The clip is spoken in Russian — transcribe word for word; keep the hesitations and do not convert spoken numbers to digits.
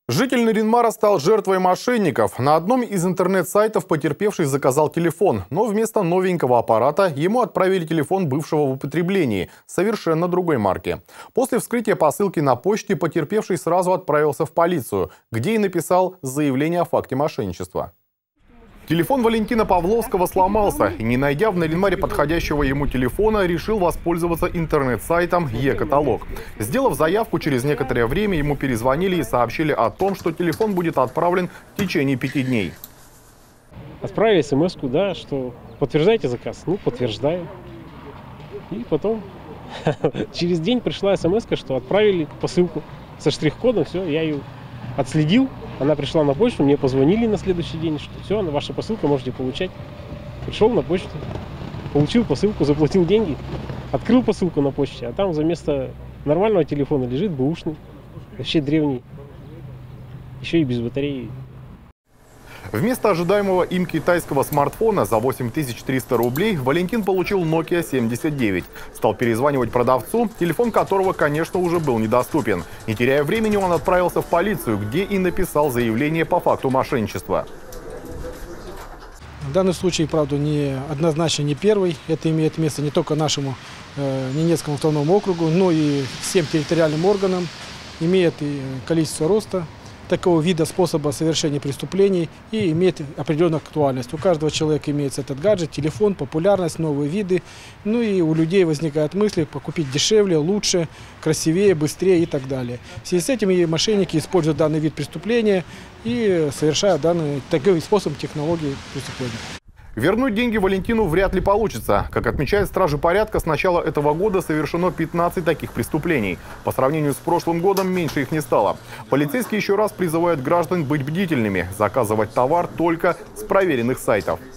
Житель Нарьян-Мара стал жертвой мошенников. На одном из интернет-сайтов потерпевший заказал телефон, но вместо новенького аппарата ему отправили телефон бывшего в употреблении, совершенно другой марки. После вскрытия посылки на почте потерпевший сразу отправился в полицию, где и написал заявление о факте мошенничества. Телефон Валентина Павловского сломался, и, не найдя в Нарьян-Маре подходящего ему телефона, решил воспользоваться интернет-сайтом Е-каталог. Сделав заявку, через некоторое время ему перезвонили и сообщили о том, что телефон будет отправлен в течение пяти дней. Отправили смс-ку, да, что подтверждаете заказ. Ну, подтверждаю. И потом через день пришла смс-ка, что отправили посылку со штрих-кодом. Все, я ее отследил. Она пришла на почту, мне позвонили на следующий день, что все, ваша посылка, можете получать. Пришел на почту, получил посылку, заплатил деньги, открыл посылку на почте, а там вместо нормального телефона лежит бэушный, вообще древний, еще и без батареи. Вместо ожидаемого им китайского смартфона за восемь тысяч триста рублей Валентин получил Nokia семьдесят девять. Стал перезванивать продавцу, телефон которого, конечно, уже был недоступен. Не теряя времени, он отправился в полицию, где и написал заявление по факту мошенничества. В данном случае, правда, не однозначно не первый. Это имеет место не только нашему э, Ненецкому автономному округу, но и всем территориальным органам. Имеет и количество роста такого вида способа совершения преступлений и имеет определенную актуальность. У каждого человека имеется этот гаджет, телефон, популярность, новые виды. Ну и у людей возникают мысли покупить дешевле, лучше, красивее, быстрее и так далее. В связи с этим и мошенники используют данный вид преступления и совершают данный такой способ технологии преступления. Вернуть деньги Валентину вряд ли получится. Как отмечают стражи порядка, с начала этого года совершено пятнадцать таких преступлений. По сравнению с прошлым годом меньше их не стало. Полицейские еще раз призывают граждан быть бдительными, заказывать товар только с проверенных сайтов.